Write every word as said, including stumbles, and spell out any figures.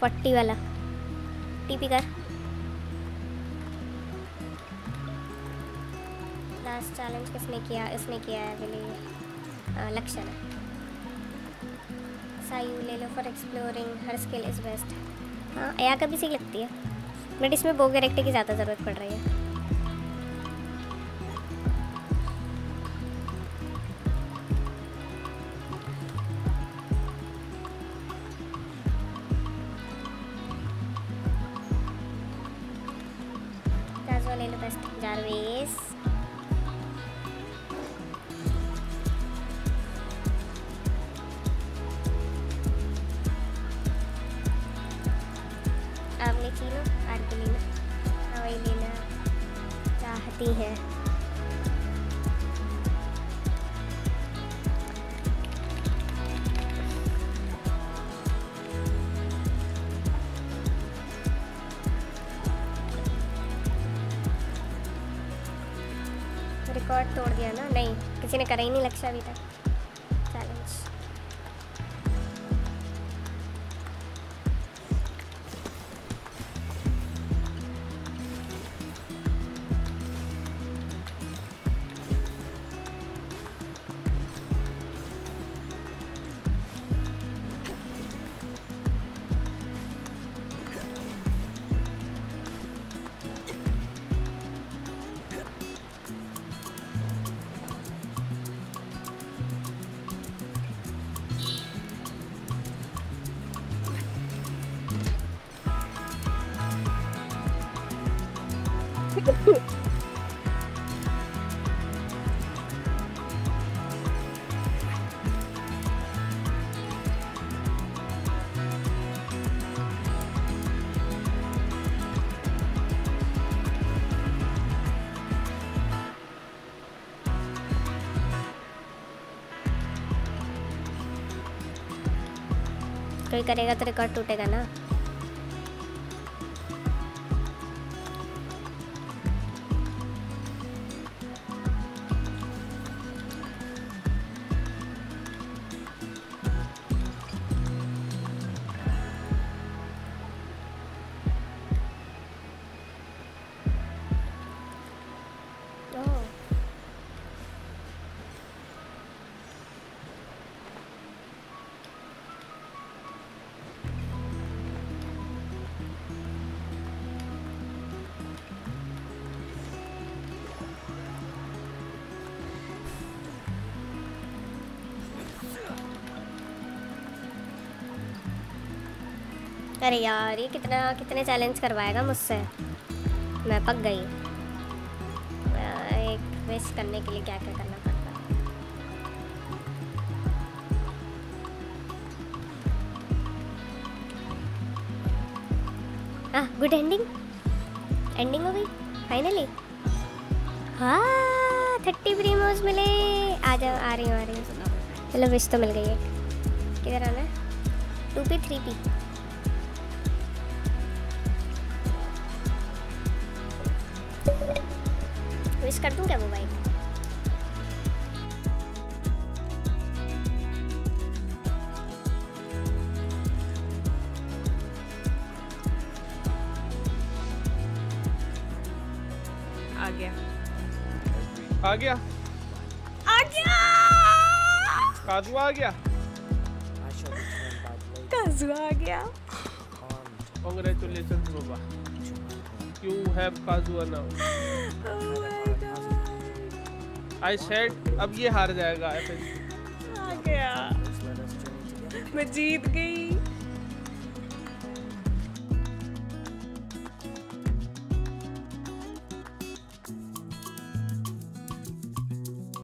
Forty वाला TP कर। Last challenge किसने किया? इसने किया है विली लक्षण। सायू ले लो फॉर एक्सप्लोरिंग, हर स्किल इज बेस्ट। हाँ या कभी सी लगती है, बट इसमें बो कैरेक्टर की ज़्यादा ज़रूरत पड़ रही है। ले लो बेस्ट जारवेस। आपने चीनो आर्किलीना हवाई लेना चाहती है। रिकॉर्ड तोड़ दिया ना? नहीं, किसी ने करा ही नहीं लक्ष्य अभी तक चैलेंज। कोई करेगा तो रिकॉर्ड टूटेगा ना। अरे यार ये कितना कितने चैलेंज करवाएगा मुझसे, मैं पक गई। एक विश करने के लिए क्या क्या करना पड़ता है। गुड एंडिंग, एंडिंग हो गई फाइनली। हाँ थर्टी प्रीमोज मिले। आ जाओ, आ रही हूँ आ रही हूँ। चलो विश तो मिल गई है। किधर आना है? Two P three P. Wish कर दूँ क्या वो भाई? आ गया आ गया आ गया काजू आ गया काजू आ गया। Congratulations बाबा, you have काजू now. Oh my God. I said अब ये हार जाएगा। आ गया, मैं जीत गई।